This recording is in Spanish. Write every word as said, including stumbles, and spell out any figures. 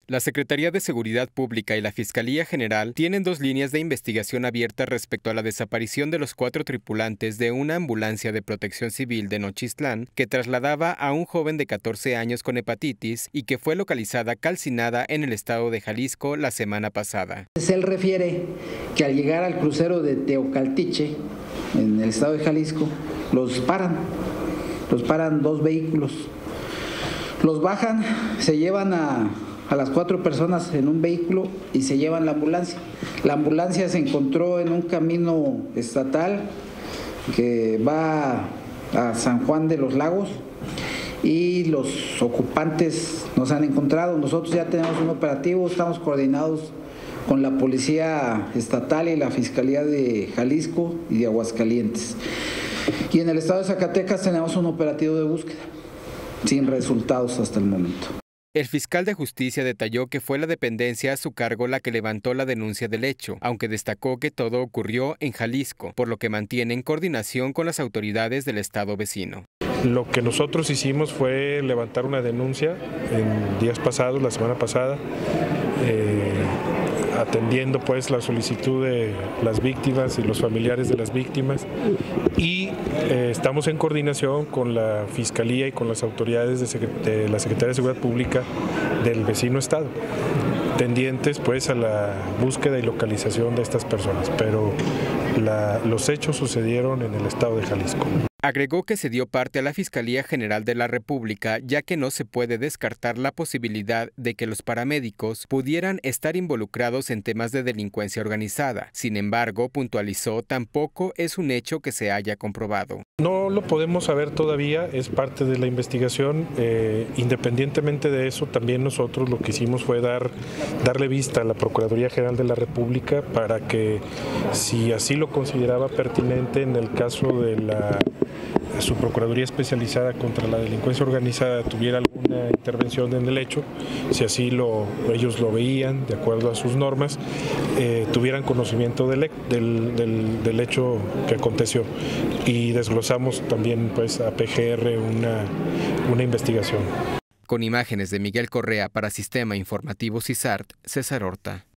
La Secretaría de Seguridad Pública y la Fiscalía General tienen dos líneas de investigación abiertas respecto a la desaparición de los cuatro tripulantes de una ambulancia de protección civil de Nochistlán que trasladaba a un joven de catorce años con hepatitis y que fue localizada calcinada en el estado de Jalisco la semana pasada. Él refiere que al llegar al crucero de Teocaltiche, en el estado de Jalisco, los paran, los paran dos vehículos, los bajan, se llevan a... a las cuatro personas en un vehículo y se llevan la ambulancia. La ambulancia se encontró en un camino estatal que va a San Juan de los Lagos y los ocupantes nos han encontrado. Nosotros ya tenemos un operativo, estamos coordinados con la Policía Estatal y la Fiscalía de Jalisco y de Aguascalientes. Y en el estado de Zacatecas tenemos un operativo de búsqueda, sin resultados hasta el momento. El fiscal de justicia detalló que fue la dependencia a su cargo la que levantó la denuncia del hecho, aunque destacó que todo ocurrió en Jalisco, por lo que mantiene en coordinación con las autoridades del estado vecino. Lo que nosotros hicimos fue levantar una denuncia en días pasados, la semana pasada, eh, atendiendo pues la solicitud de las víctimas y los familiares de las víctimas, y eh, estamos en coordinación con la Fiscalía y con las autoridades de, de la Secretaría de Seguridad Pública del vecino estado, tendientes pues a la búsqueda y localización de estas personas, pero la, los hechos sucedieron en el estado de Jalisco. Agregó que se dio parte a la Fiscalía General de la República, ya que no se puede descartar la posibilidad de que los paramédicos pudieran estar involucrados en temas de delincuencia organizada. Sin embargo, puntualizó, tampoco es un hecho que se haya comprobado. No lo podemos saber todavía, es parte de la investigación. Eh, independientemente de eso, también nosotros lo que hicimos fue dar, darle vista a la Procuraduría General de la República para que, si así lo consideraba pertinente en el caso de la su Procuraduría Especializada contra la Delincuencia Organizada, tuviera alguna intervención en el hecho, si así lo, ellos lo veían de acuerdo a sus normas, eh, tuvieran conocimiento del, del, del, del hecho que aconteció, y desglosamos también pues a P G R una, una investigación. Con imágenes de Miguel Correa para Sistema Informativo CISART, César Horta.